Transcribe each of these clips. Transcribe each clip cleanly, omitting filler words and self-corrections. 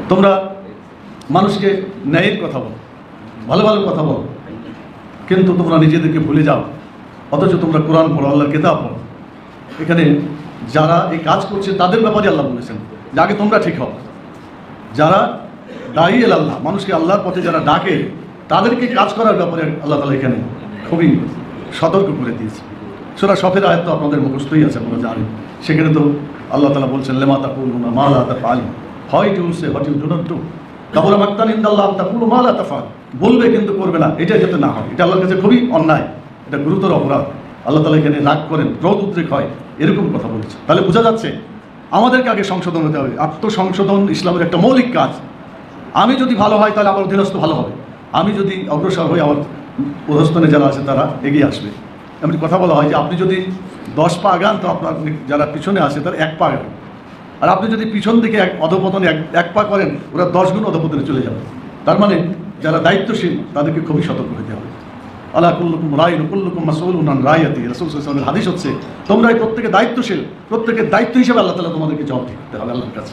তোমরা মানুষকে ন্যায়ের কথা বলো, ভালো ভালো কথা বলো, কিন্তু তোমরা নিজেদেরকে ভুলে যাও, অথচ তোমরা কোরআন পড়ো, আল্লাহর কিতাব পড়ো। এখানে যারা এই কাজ করছে তাদের ব্যাপারে আল্লাহ বলেছেন যে আগে তোমরা ঠিক হও। যারা দায়ী আল্লাহ, মানুষকে আল্লাহর পথে যারা ডাকে, তাদেরকে কাজ করার ব্যাপারে আল্লাহ তাআলা এখানে খুবই সতর্ক করে দিয়েছে। সূরা সফের আয়াত তো আপনাদের মুখস্থই আছে, আপনারা জানেন। সেখানে তো আল্লাহ তাআলা বলছেন লেমা তাকুলুনা মা লা তাফআলুন, why to say what you do not do, কাবুরা মাকতান ইনদাল্লাহ আন তাকুলু মা লা তাফআল, বলবে কিন্তু করবে না, এটা যাতে না হয়, এটা আল্লাহর কাছে খুবই অন্যায়, এটা গুরুতর অপরাধ। আল্লাহ তাআলা এখানে রাগ করেন, ক্রোধ উদ্রেক হয়, এরকম কথা বলেছে। তাহলে বোঝা যাচ্ছে আমাদেরকে আগে সংশোধন হতে হবে। আত্মসংশোধন ইসলামের একটা মৌলিক কাজ। আমি যদি ভালো হয় তাহলে আমার অধীনস্থ ভালো হবে, আমি যদি অগ্রসর হই আমার অধস্তনে যারা আছে তারা এগিয়ে আসবে। এমনি কথা বলা হয় যে আপনি যদি 10 পা আগান তো আপনার যারা পিছনে আসে তারা 1 পা আগান, আর আপনি যদি পিছন দিকে অধপতনে 1 পা করেন ওরা 10 গুণ অধপতনে চলে যাবে। তার মানে যারা দায়িত্বশীল তাদেরকে খুবই সতর্ক হতে হবে। আল্লাহ কুল্লুকুম রাইন কুল্লুকুম মাসউলুন আন রাইয়াতি, রাসূল সাল্লাল্লাহু আলাইহি ওয়াসাল্লামের হাদিস হচ্ছে তোমরাই প্রত্যেকে দায়িত্বশীল, প্রত্যেকের দায়িত্ব হিসেবে আল্লাহ তাআলা তোমাদেরকে জবাব দিতে হবে আল্লাহর কাছে।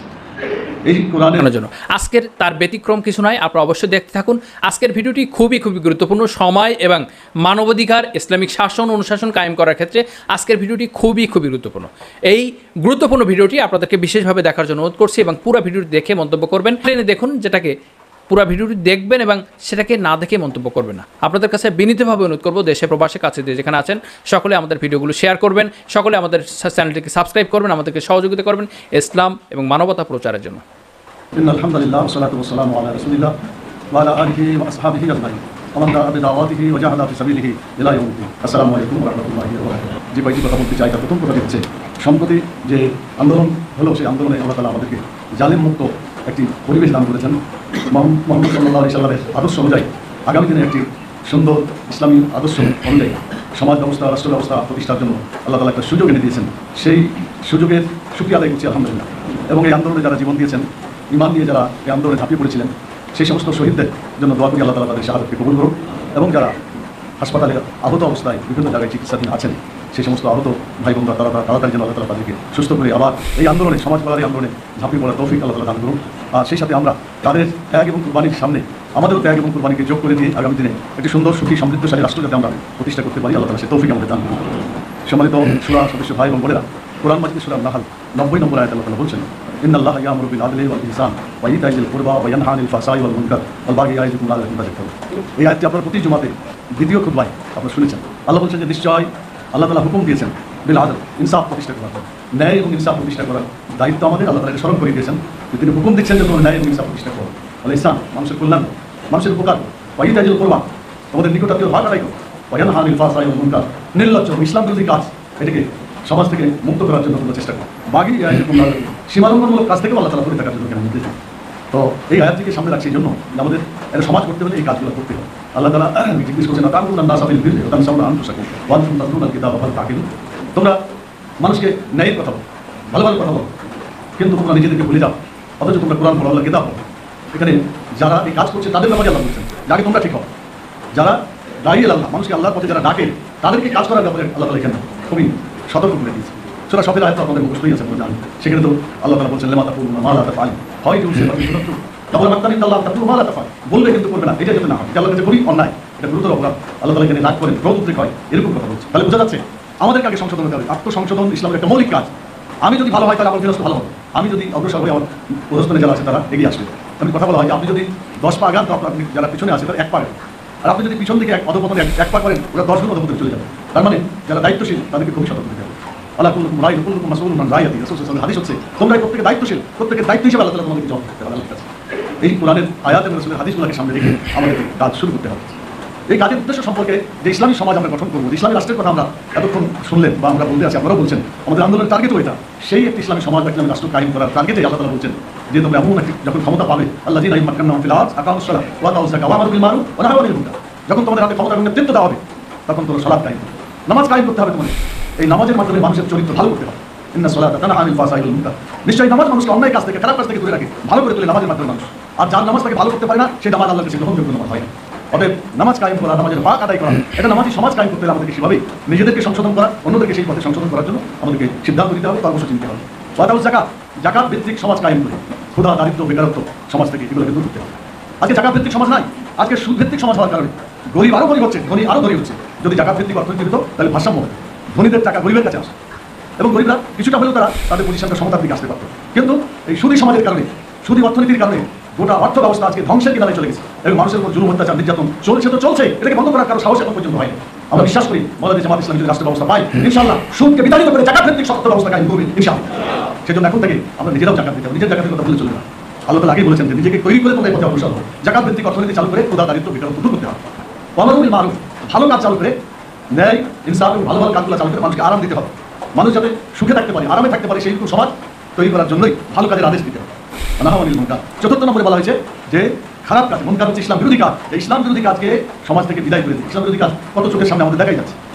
এই কোরআনের জন্য আজকের তার ব্যতিক্রম কিছু নয়, আপনারা অবশ্যই দেখতে থাকুন। আজকের ভিডিওটি খুবই গুরুত্বপূর্ণ, সময় এবং মানবাধিকার ইসলামিক শাসন অনুশাসন কায়েম করার ক্ষেত্রে আজকের ভিডিওটি খুবই গুরুত্বপূর্ণ। এই গুরুত্বপূর্ণ ভিডিওটি আপনাদেরকে বিশেষভাবে দেখার জন্য অনুরোধ করছি এবং পুরো ভিডিওটি দেখে মন্তব্য করবেন। ট্রেনে দেখুন, যেটাকে পুরো ভিডিওটি দেখবেন এবং সেটাকে না দেখে মন্তব্য করবেন না। আপনাদের কাছে বিনীতভাবে অনুরোধ করব, দেশে প্রবাসে কাছে দিয়ে যেখানে আছেন সকলে আমাদের ভিডিওগুলো শেয়ার করবেন, সকলে আমাদের চ্যানেলটিকে সাবস্ক্রাইব করবেন, আমাদেরকে সহযোগিতা করবেন ইসলাম এবং মানবতা প্রচারের জন্য। আলহামদুলিল্লাহ ওয়াসসালাতু ওয়াসসালামু আলা রাসূলিল্লাহ ওয়া আলা আলিহি ওয়া আসহাবিহি আজমাইন ওয়া মান দাআ বিদাওয়াতিহি ওয়া জাহাদা ফি সাবিলিহি ইলা ইয়াউমিদ্দিন। আসসালামু আলাইকুম ওয়া রাহমাতুল্লাহি ওয়া বারাকাতুহু। যে কয়েকটি কথা বলতে চাই, তার প্রথম কথা হচ্ছে সম্প্রতি যে আন্দোলন হলো, সেই আন্দোলনে আল্লাহ তাআলা আমাদেরকে জালিম মুক্ত একটি পরিবেশ দান করেছেন। মুহাম্মদ সাল্লাল্লাহু আলাইহি সাল্লামের আদর্শ অনুযায়ী আগামী দিনে একটি সুন্দর ইসলামী আদর্শ অনুযায়ী সমাজ ব্যবস্থা, রাষ্ট্র ব্যবস্থা প্রতিষ্ঠার জন্য আল্লাহ তাআলা একটা সুযোগ এনে দিয়েছেন। সেই সুযোগের শুকরিয়া আদায় করছি আলহামদুলিল্লাহ। এবং এই আন্দোলনে যারা জীবন দিয়েছেন, ইমান নিয়ে যারা এই আন্দোলনে ঝাঁপিয়ে পড়েছিলেন, সেই সমস্ত শহীদদের জন্য দোয়া করি আল্লাহ তাআলা তাদের শাহাদাতকে কবুল করুন। এবং যারা হাসপাতালে আহত অবস্থায় বিভিন্ন জায়গায় চিকিৎসাধীন আছেন, সেই সমস্ত আহত ভাই বোনরা তাড়াতাড়ি যেন আল্লাহ তাআলা তাদেরকে সুস্থ করে আবার এই আন্দোলনে, সমাজ গড়ার এই আন্দোলনে ঝাঁপিয়ে পড়ার তৌফিক আল্লাহ তাআলা দান করুন। আর সেই সাথে আমরা তাদের ত্যাগ এবং কুরবানির সামনে আমাদেরও ত্যাগ এবং কুরবানিকে যোগ করে দিয়ে আগামী দিনে একটি সুন্দর সুখী সমৃদ্ধশালী রাষ্ট্র যাতে আমরা প্রতিষ্ঠা করতে পারি, আল্লাহ তাআলা সেই তৌফিক আমাদের দান করুন। সম্মানিত শূরা সদস্য ভাই এবং বোনেরা, কোরআন মাজিদের সূরা নাহল 90 নম্বর আয়াতে আল্লাহ তাআলা বলছেন ইন্নাল্লাহা ইয়া'মুরু বিল আদলি ওয়াল ইহসান ওয়া ইতা'i যিল কুরবা ওয়া ইয়ানহা আনিল ফাহশাই ওয়াল মুনকার ওয়াল বাগি ইয়া'iযুকুম লা'আল্লাকুম তাযাক্কারুন। এই আয়াতটি আপনারা প্রতি জুমাতে দ্বিতীয় খুতবায় আপনারা শুনেছেন। আল্লাহ বলছেন যে নিশ্চয় আল্লাহ তাআলা হুকুম দিয়েছেন বিল আদল, ইনসাফ প্রতিষ্ঠা করার, ন্যায় এবং ইনসাফ প্রতিষ্ঠা করার দায়িত্ব আমাদের। আল্লাহ তাআলা এটা স্মরণ করে দিয়েছেন যে তিনি হুকুম দিচ্ছেন যে তোমরা ন্যায় এবং ইনসাফ প্রতিষ্ঠা করো, আল ইহসান মানুষের কল্যাণ, মানুষের উপকার, ওয়া ইতা'i যিল কুরবা তোমাদের নিকটাত্মীয় ভাগ আদায় করো, ওয়া ইয়ানহা আনিল ফাহশাই ওয়াল মুনকার নির্লজ্জ ইসলাম বিরোধী কাজ, এটাকে সমাজ থেকে মুক্ত করার জন্য তোমরা চেষ্টা করো, বাগি ইয়া'iযুকুম লা'আল্লাকুম সীমালঙ্ঘনমূলক কাজ থেকে আল্লাহ তাআলা দূরে থাকার জন্য কেন নির্দেশ। তো এই আয়াতটিকে সামনে রাখছি এই জন্য আমাদের একটা সমাজ করতে হলে এই কাজগুলো করতে হবে। আল্লাহ তাআলা জিজ্ঞেস করছেন তা'মুরুনা আন-নাসা বিল বিররি ওয়া তানসাউনা আনফুসাকুম ওয়া আনতুম তাতলুনা আল-কিতাবা আফালা তা'কিলুন। তোমরা মানুষকে ন্যায়ের কথা বলো, ভালো ভালো কথা বলো, কিন্তু তোমরা নিজেদেরকে ভুলে যাও, অথচ তোমরা কোরআন পড়ো, আল্লাহর কিতাব পড়ো। এখানে যারা এই কাজ করছে তাদের ব্যাপারে আল্লাহ বলছেন যে আগে তোমরা ঠিক হও। যারা দায়ী আল্লাহ, মানুষকে আল্লাহর পথে যারা ডাকে, তাদেরকে কাজ করার ব্যাপারে আল্লাহ তাআলা এখানে খুবই সতর্ক করে দিয়েছে। সূরা সফের আয়াত আপনাদের মুখস্থই আছে, আপনারা জানেন। সেখানে তো আল্লাহ তাআলা বলছেন লেমা তাকুলুনা মা লা তাফআলুন, why to say what you do not do, কাবুরা মাকতান ইনদাল্লাহ আন তাকুলু মা লা তাফআল, বলবে কিন্তু করবে না, এটা যাতে না হয়, এটা আল্লাহর কাছে খুবই অন্যায়, এটা গুরুতর অপরাধ। আল্লাহ তাআলা এখানে রাগ করেন, ক্রোধ উদ্রেক হয়, এরকম কথা বলছে। তাহলে বোঝা যাচ্ছে আমাদেরকে আগে সংশোধন হতে হবে। আত্মসংশোধন ইসলামের একটা মৌলিক কাজ। আমি যদি ভালো হয় তাহলে আমার অধীনস্থ ভালো হবে, আমি যদি অগ্রসর হই আমার অধস্তনে যারা আছে তারা এগিয়ে আসবে। আমি কথা বলা হয় যে আপনি যদি 10 পা আগান তো আপনি যারা পিছনে আছে তারা 1 পা আগান, আর আপনি যদি পিছন দিকে অধপতনে 1 পা করেন ওরা 10 গুণ অধপতনে চলে যাবে। তার মানে যারা দায়িত্বশীল তাদেরকে খুবই সতর্ক হতে হবে। আল্লাহ কুল্লুকুম রাইন কুল্লুকুম মাসউলুন আন রাইয়াতি, রাসূল সাল্লাল্লাহু আলাইহি ওয়াসাল্লামের হাদিস হচ্ছে তোমরা প্রত্যেকে দায়িত্বশীল, প্রত্যেকের দায়িত্ব হিসেবে আল্লাহ তাআলা তোমাদেরকে জবাব দিতে হবে আল্লাহর কাছে। এই কোরআনের আয়াত এবং রাসূলের হাদিসগুলোকে সামনে রেখে আমাদের কাজ শুরু করতে হবে। এই কাজের উদ্দেশ্য সম্পর্কে যে ইসলামী সমাজ আমরা গঠন করবো, ইসলামী রাষ্ট্রের কথা আমরা এতক্ষণ শুনলেন বা আমরা বলতে আছি, আপনারাও বলছেন আমাদের আন্দোলনের টার্গেটও এটা। সেই একটি ইসলামী সমাজ বা ইসলামী রাষ্ট্র কায়েম করার টার্গেটে আল্লাহ তাআলা বলছেন যে তোমরা এমন একটি যখন ক্ষমতা পাবে, আল্লাযীনা ইম্মাক্কানাহুম ফিল আরদ আকামুস সালাত ওয়া আতাউজ যাকাত ওয়া আমারু বিল মারুফ ওয়া নাহাউ আনিল মুনকার, যখন তোমাদের হাতে ক্ষমতা এবং নেতৃত্ব দেওয়া হবে তখন তোমরা সালাত কায়েম করবে, নামাজ কায়েম করতে হবে তোমাদের। এই নামাজের মাধ্যমে মানুষের চরিত্র ভালো করতে হবে। ইন্না সালাতা তানহা আনিল ফাহশাই ওয়াল মুনকার, নিশ্চয়ই নামাজ মানুষকে অন্যায় কাজ থেকে, খারাপ কাজ থেকে দূরে রাখে, ভালো করে তোলে নামাজের মাধ্যমে মানুষ। আর যার নামাজটাকে ভালো করতে পারে না সেই নামাজ আল্লাহর কাছে গ্রহণযোগ্য নামাজ হয় না। অতএব নামাজ কায়েম করা, নামাজের হক আদায় করা, এটা নামাজি সমাজ কায়েম করতে হলে আমাদেরকে সেভাবেই নিজেদেরকে সংশোধন করা, অন্যদেরকে সেই পথে সংশোধন করার জন্য আমাদেরকে সিদ্ধান্ত নিতে হবে, কর্মসূচি নিতে হবে। ওয়া আতাউজ যাকাত, যাকাত ভিত্তিক সমাজ কায়েম করে ক্ষুধা, দারিদ্র, বেকারত্ব সমাজ থেকে এগুলোকে দূর করতে হবে। আজকে জাকাত ভিত্তিক সমাজ নাই, আজকে সুদ ভিত্তিক সমাজ হওয়ার কারণে গরিব আরও গরিব হচ্ছে, ধনী আরও ধনী হচ্ছে। যদি জাকাত ভিত্তিক অর্থনীতি হতো তাহলে ভারসাম্য হতো, ধনীদের টাকা গরিবের কাছে আসে এবং গরিবরা কিছুটা হলেও তারা তাদের পজিশনটা সমতার দিকে আসতে পারত। কিন্তু এই সুদী সমাজের কারণে, সুদী অর্থনীতির কারণে গোটা অর্থ ব্যবস্থা আজকে ধ্বংসের কিনারে চলে গেছে এবং মানুষের উপর জুলুম, অত্যাচার, নির্যাতন চলছে তো চলছে, এটাকে বন্ধ করার কারো সাহস এখন পর্যন্ত হয়নি। আমরা বিশ্বাস করি বাংলাদেশ জামাত ইসলামী যদি রাষ্ট্র ব্যবস্থা পাই, ইনশাআল্লাহ সুদকে বিতাড়িত করে জাকাত ভিত্তিক শক্ত ব্যবস্থা কায়েম করবে ইনশাআল্লাহ। সেজন্য এখন থেকে আমরা নিজেরাও জাকাত দিতে হবে, নিজের জাকাতের কথা বলে চলবে না। আল্লাহ তাআলা আগেই বলেছেন যে নিজেকে তৈরি করে তোমরা এই পথে অগ্রসর হও। জাকাত ভিত্তিক অর্থনীতি চালু করে ক্ষুধা, দারিদ্র, বেকারত্ব দূর করতে হবে। ওয়ামারুল মারুফ, ভালো কাজ চালু করে, ন্যায়, ইনসাফ এবং ভালো ভালো কাজগুলো চালু করে মানুষকে আরাম দিতে হবে। মানুষ যাতে সুখে থাকতে পারে, আরামে থাকতে পারে, সেই সমাজ তৈরি করার জন্যই ভালো কাজের আদেশ দিতে হবে। নাহাওয়ানিল মুনকার, ৪র্থ নম্বরে বলা হয়েছে যে খারাপ কাজ, মুনকার হচ্ছে ইসলাম বিরোধী কাজ। এই ইসলাম বিরোধী কাজকে সমাজ থেকে বিদায় করে দিই। ইসলাম বিরোধী কাজ কত চোখের সামনে আমাদের দেখাই যাচ্ছে,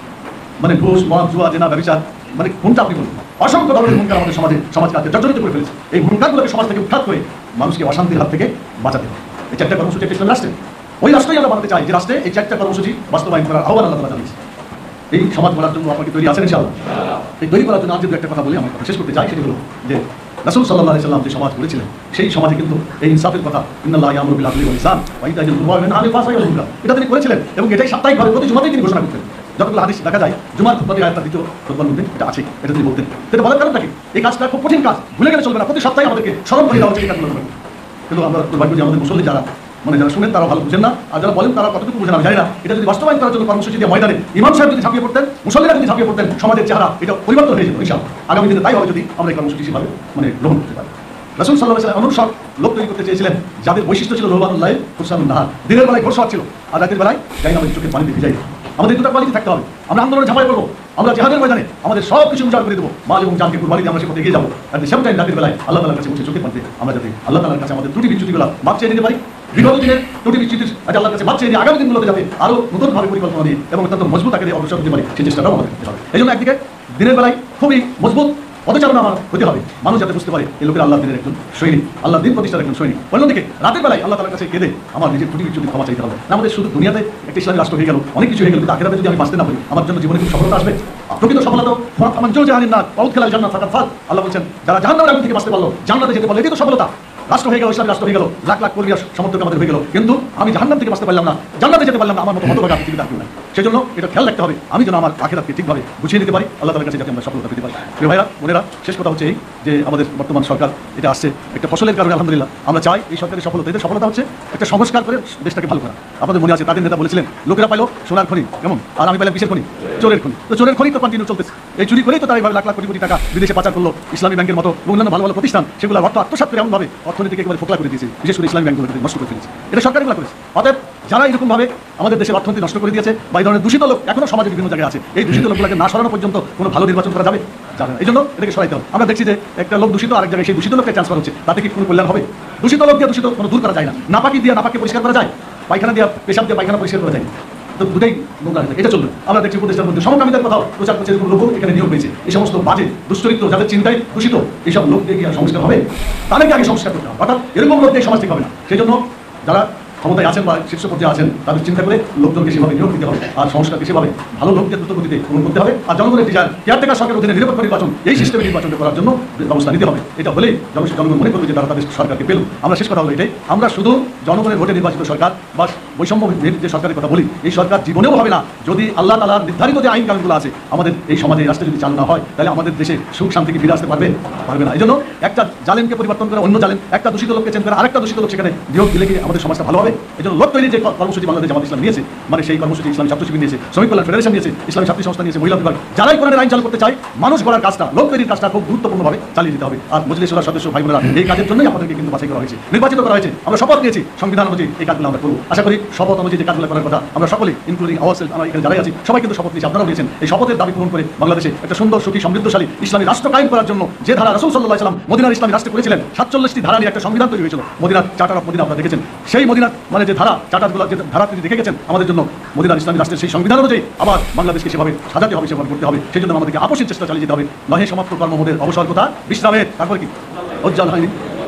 মানে ঘুষ, মদ, জুয়া, জেনা, ব্যভিচার, মানে কোনটা আপনি বলুন, অসংখ্য ধরনের মুনকার আমাদের সমাজকে আজকে জর্জরিত করে ফেলেছে। এই মুনকারগুলোকে সমাজ থেকে উৎখাত করে মানুষকে অশান্তির হাত থেকে বাঁচাতে হবে। এই 4টা কর্মসূচি একটা ইসলাম রাষ্ট্রে, ওই রাষ্ট্রই আমরা বানাতে চাই যে রাষ্ট্রে এই 4টা কর্মসূচি বাস্তবায়ন করার আহ্বান আল্লাহ তাআলা জানিয়েছে। এই সমাজ গড়ার জন্য আপনাকে তৈরি আছেন ইনশাআল্লাহ? এই তৈরি করার জন্য আজ যদি একটা কথা বলি, আমার কথা শেষ করতে চাই, সেটি হলো যে রাসূল সাল্লাল্লাহু আলাইহি সাল্লাম যে সমাজ গড়েছিলেন, সেই সমাজে কিন্তু এই ইনসাফের কথা, ইন্নাল্লাহা ইয়ামুরু বিল আদলি ওয়াল ইহসান ওয়া ইতাইল কুরবা ওয়া ইয়ানহা আনিল ফাহশাই ওয়াল মুনকার, এটা তিনি করেছিলেন এবং এটাই সাপ্তাহিকভাবে প্রতি জুমাতেই তিনি ঘোষণা করতেন। যতগুলো হাদিস দেখা যায় জুমার খুতবাতে আয়াতটা দ্বিতীয় খুতবার মধ্যে এটা আছে, এটা তিনি বলতেন। এটা বলার কারণটা কি? এই কাজটা খুব কঠিন কাজ, ভুলে গেলে চলবে না, প্রতি সপ্তাহে আমাদেরকে স্মরণ করে দেওয়া হচ্ছে এই কাজগুলো করবেন। কিন্তু আমরা দুর্ভাগ্য যে আমাদের মুসল্লি যারা যারা শুনেন তারা ভালো বুঝেন না, আর যারা বলেন তারা কতটুকু বুঝেন আমি জানি না। এটা যদি বাস্তবায়ন করার জন্য কর্মসূচি দিয়ে ময়দানে ইমাম সাহেব যদি ঝাঁপিয়ে পড়তেন, মুসল্লিরা যদি ঝাঁপিয়ে পড়তেন, সমাজের চেহারা এটা পরিবর্তন হয়ে যেত ইনশাআল্লাহ। আগামী দিনে তাই হবে যদি আমরা এই কর্মসূচি সেভাবে গ্রহণ করতে পারি। রাসূল সাল্লাল্লাহু আলাইহি ওয়াসাল্লাম অনুসরণ লোক তৈরি করতে চেয়েছিলেন যাদের বৈশিষ্ট্য ছিল রহমানুল্লাহ ফুরসানুন নাহার, দিনের বেলায় ঘোষণা ছিল আর রাতের বেলায় যাই আমাদের চোখের পানিতে ভিজাই। আমাদের দুটো কোয়ালিটি থাকতে হবে। আমরা আন্দোলনে ঝাঁপাই পড়বো, আমরা জিহাদের ময়দানে আমাদের সব কিছু উজাড় করে দেবো, মাল এবং জানকে কুরবানি দিয়ে আমরা সে পথে এগিয়ে যাবো। আর সেম টাইম রাতের বেলায় আল্লাহ তাআলার কাছে বসে চোখের পানিতে আমরা যাতে আল্লাহ তাআলার কাছে আমাদের ত্রুটি বিচ্যুতিগুলো মাপ চেয়ে নিতে পারি। বিগত দিনের ত্রুটি বিচ্যুতির আল্লাহর কাছে মাপ চেয়ে নিয়ে আগামী দিনগুলোতে যাবে আরও নতুনভাবে পরিকল্পনা দিয়ে এবং অত্যন্ত মজবুত আকারে অগ্রসর হতে পারি, সেই চেষ্টাটাও আমাদের করতে হবে। এই জন্য একদিকে দিনের বেলায় খুবই মজবুত পদচারণা আমার হতে হবে, মানুষ যাতে বুঝতে পারে এই লোকের আল্লাহ দিনের একজন সৈনিক, আল্লাহ দিন প্রতিষ্ঠার একজন সৈনিক। অন্যদিকে রাতের বেলায় আল্লাহ তাআলার কাছে কেঁদে আমার নিজের ত্রুটি বিচ্যুতি ক্ষমা চাইতে হবে। আমাদের শুধু দুনিয়াতে একটা ইসলামী রাষ্ট্র হয়ে গেল, অনেক কিছু হয়ে গেল, কিন্তু আখিরাতে যদি আমি বাঁচতে না পারি, আমার জন্য জীবনে খুব সফলতা আসবে। প্রকৃত সফলতা আমার জন্য জাহান্নাম না বহুত খেলাল জান্নাত ফাকাত ফাত। আল্লাহ বলছেন যারা জাহান্নামের আগুন থেকে বাঁচতে পারলো, জান্নাতে যেতে পারলো, এটাই তো সফলতা। রাষ্ট্র হয়ে গেল, ইসলামী রাষ্ট্র হয়ে গেল, লাখ লাখ কর্মী সমর্থক আমাদের হয়ে গেল, কিন্তু আমি জাহান্নাম থেকে বাঁচতে পারলাম না, জান্নাতে যেতে পারলাম না, আমার মতো হতভাগা পৃথিবীতে আর কেউ নাই। সেই জন্য এটা খেয়াল রাখতে হবে আমি যেন আমার আখিরাতকে ঠিকভাবে গুছিয়ে নিতে পারি, আল্লাহ তাআলার কাছে যাতে আমরা সফলতা পেতে পারি। প্রিয় ভাইরা বোনেরা, শেষ কথা হচ্ছে এই যে আমাদের বর্তমান সরকার এটা আসছে একটা ফসলের কারণে, আলহামদুলিল্লাহ আমরা চাই এই সরকারের সফলতা। এদের সফলতা হচ্ছে একটা সংস্কার করে দেশটাকে ভালো করা। আপনাদের মনে আছে তাদের নেতা বলেছিলেন লোকেরা পাইলো সোনার খনি কেমন, আর আমি পাইলাম কিসের খনি? চোরের খনি। তো চোরের খনি তো কন্টিনিউ চলতেছে, এই চুরি করেই তো তারা এইভাবে লাখ লাখ কোটি কোটি টাকা বিদেশে পাচার করলো। ইসলামী ব্যাংকের মতো অন্যান্য ভালো ভালো প্রতিষ্ঠান সেগুলো অর্থ আত্মসাৎ করে এমনভাবে অর্থনীতিকে একেবারে ফোকলা করে দিয়েছে, বিশেষ করে ইসলামী ব্যাংকগুলোকে নষ্ট করে ফেলেছে। এটা সরকারগুলো করেছে। অতএব যারা এরকমভাবে আমাদের দেশের অর্থনীতি নষ্ট করে দিয়েছে বা এই ধরনের দূষিত লোক এখনো সমাজে বিভিন্ন জায়গায় আছে, এই দূষিত লোকগুলোকে না সরানো পর্যন্ত কোনো ভালো নির্বাচন করা যাবে না। এই জন্য এটাকে সরাইতে হবে। আমরা দেখছি যে একটা লোক দূষিত আরেক জায়গায় সেই দূষিত লোককে ট্রান্সফার হচ্ছে, তাতে কি কোনো কল্যাণ হবে? দূষিত লোক দিয়ে দূষিত কোনো দূর করা যায় না, নাপাকি দিয়ে নাপাকে পরিষ্কার করা যায়, পায়খানা দিয়ে পেশাব দিয়ে পায়খানা পরিষ্কার করা যায়, তো দুটাই নোংরা হয়ে যায়, এটা চলবে। আমরা দেখছি উপদেষ্টার মধ্যে সমকামীদের কথাও প্রচার করছে, লোক এখানে নিয়োগ পেয়েছে। এই সমস্ত বাজে দুশ্চরিত্র যাদের চিন্তায় দূষিত এইসব লোক দিয়ে কি আর সংস্কার হবে? তাদেরকে আগে সংস্কার করতে হবে, অর্থাৎ এরকম লোক দিয়ে সমাজ ঠিক হবে না। সেই জন্য যারা ক্ষমতায় আছেন বা শীর্ষ পর্যায়ে আছেন তাদের চিন্তা করে লোকজনকে সেভাবে নিয়োগ দিতে হবে, আর সংস্কারকে সেভাবে ভালো লোককে দ্রুত গতিতে পূরণ করতে হবে। আর জনগণের ডিজাইন কেয়ারটেকার সরকারের অধীনে নিরপেক্ষ নির্বাচন, এই সিস্টেমে নির্বাচনটা করার জন্য ব্যবস্থা নিতে হবে। এটা হলেই জনগণ মনে করবে যে তারা তাদের সরকারকে পেল। আমরা শেষ কথা হলো এটাই, আমরা শুধু জনগণের ভোটে নির্বাচিত সরকার বা বৈষম্য যে সরকারের কথা বলি, এই সরকার জীবনেও হবে না যদি আল্লাহ তাআলার নির্ধারিত যে আইন কানুনগুলো আছে আমাদের এই সমাজে রাষ্ট্রে যদি চালু না হয়, তাহলে আমাদের দেশে সুখ শান্তি কি ফিরে আসতে পারবে না। এই জন্য একটা জালেমকে পরিবর্তন করে অন্য জালেম, একটা দূষিত লোককে চেঞ্জ করে আরেকটা দূষিত লোক সেখানে নিয়োগ দিলে কি আমাদের সমাজটা ভালো হবে? এই জন্য লোক তৈরি যে কর্মসূচি বাংলাদেশ জামাত ইসলাম নিয়েছে, মানে সেই কর্মসূচি ইসলামী ছাত্র শিবির নিয়েছে, শ্রমিক কল্যাণ ফেডারেশন নিয়েছে, ইসলামী ছাত্রী সংস্থা নিয়েছে, মহিলা বিভাগ, যারাই কোরআনের আইন চালু করতে চায় মানুষ গড়ার কাজটা, লোক তৈরির কাজটা খুব গুরুত্বপূর্ণভাবে চালিয়ে দিতে হবে। আর মজলিস শুরার সদস্য ভাই বোনেরা, এই কাজের জন্যই আমাদেরকে কিন্তু বাছাই করা হয়েছে, নির্বাচিত করা হয়েছে। আমরা শপথ নিয়েছি সংবিধান অনুযায়ী এই কাজগুলো আমরা করব। আশা করি শপথ অনুযায়ী যে কাজগুলো করার কথা আমরা সকলেই, ইনক্লুডিং আওয়ারসেলফ, আমরা এখানে যারাই আছি সবাই কিন্তু শপথ নিয়েছি, আপনারাও নিয়েছেন। এই শপথের দাবি পূরণ করে বাংলাদেশে একটা সুন্দর সুখী সমৃদ্ধশালী ইসলামী রাষ্ট্র কায়েম করার জন্য যে ধারা রাসূল সাল্লাল্লাহু আলাইহি ওয়াসাল্লাম মদিনার ইসলামী রাষ্ট্র করেছিলেন, 47টি ধারা নিয়ে একটা সংবিধান তৈরি হয়েছিল, মদিনার চার্টার অফ মদিনা আপনারা দেখেছেন। সেই মদিনার মানে যে ধারা, চার্টারগুলো যে ধারা তিনি দেখে গেছেন আমাদের জন্য মদিনার ইসলামী রাষ্ট্রের সেই সংবিধান অনুযায়ী আবার বাংলাদেশকে সেভাবে সাজাতে হবে, সেভাবে করতে হবে। সেই জন্য আমাদেরকে আপসীন চেষ্টা চালিয়ে যেতে হবে। নহে সমাপ্ত কর্মমোদের অবসর কথা বিশ্রামের, তারপর কি উজ্জ্বল হয়নি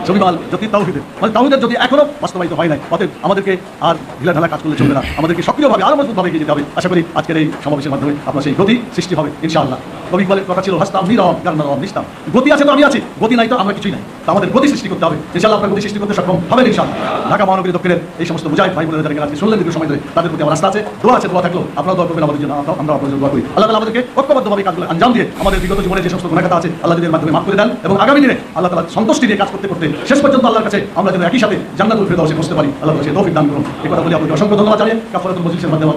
শবিমাল জ্যোতি তাওহীদের মানে তাওহীদের যদি এখনো বাস্তবায়িত হয় নাই, অতএব আমাদেরকে আর ঢিলাঢালা কাজ করলে চলবে না, আমাদেরকে সক্রিয়ভাবে আরো মজবুতভাবে এগিয়ে যেতে হবে। আশা করি আজকের এই সমাবেশের মাধ্যমে আপনার সেই গতি সৃষ্টি হবে ইনশাআল্লাহ। কবি ইকবালের কথা ছিল হাসতাম নীরব গান্নারব নিস্তাম, গতি আছে তো আমি আছি, গতি নাই তো আমরা কিছুই নাই, তো আমাদের গতি সৃষ্টি করতে হবে ইনশাআল্লাহ। আপনার গতি সৃষ্টি করতে সক্ষম হবেন ইনশাআল্লাহ। ঢাকা মহানগরী দক্ষিণের এই সমস্ত মুজাহিদ ভাই বোনেরা যারা আজকে শুনলেন দীর্ঘ সময় ধরে, তাদের প্রতি আমার আস্থা আছে, দোয়া আছে, দোয়া থাকলো আপনারা দোয়া করবেন আমাদের জন্য, আমরা আপনাদের জন্য দোয়া করি। আল্লাহ তাআলা আমাদেরকে ঐক্যবদ্ধভাবে কাজগুলো আঞ্জাম দিয়ে আমাদের বিগত জীবনে যে সমস্ত গুনাহগাতা আছে আল্লাহ এর মাধ্যমে মাফ করে দেন, এবং আগামী দিনে আল্লাহ তাআলা সন্তুষ্টি দিয়ে কাজ করতে করতে শেষ পর্যন্ত আল্লাহর কাছে আমরা যেন একই সাথে জান্নাতুল ফিরদাউসে পৌঁছতে পারি। আল্লাহ তাআলা সেই তৌফিক দান করুন। এই কথা বলে আপনাকে অসংখ্য ধন্যবাদ জানিয়ে কাফারাতুল মজলিসের মাধ্যমে